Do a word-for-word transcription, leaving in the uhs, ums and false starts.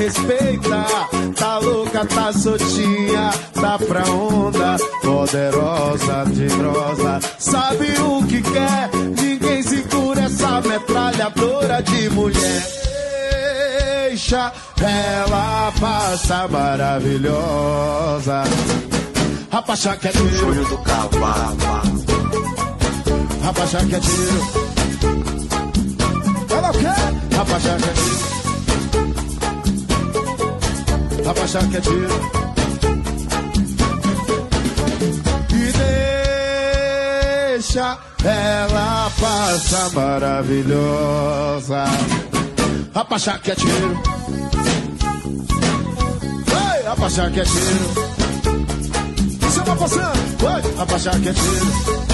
respeita. Tá louca, tá soltinha, tá pra onda, poderosa, teimosa, sabe o que quer. Ninguém segura essa metralhadora de mulher. Deixa ela passar maravilhosa. Rapachá que é tiro. Júlio do Cavalo. Rapachá que é tiro. Ela o quê? Rapachá que é tiro. Rapachá que é tiro. E deixa ela passar maravilhosa. Rapachá que é tiro. Oi, rapachá que é tiro. Isso é uma poção. Oi, rapachá que é tiro.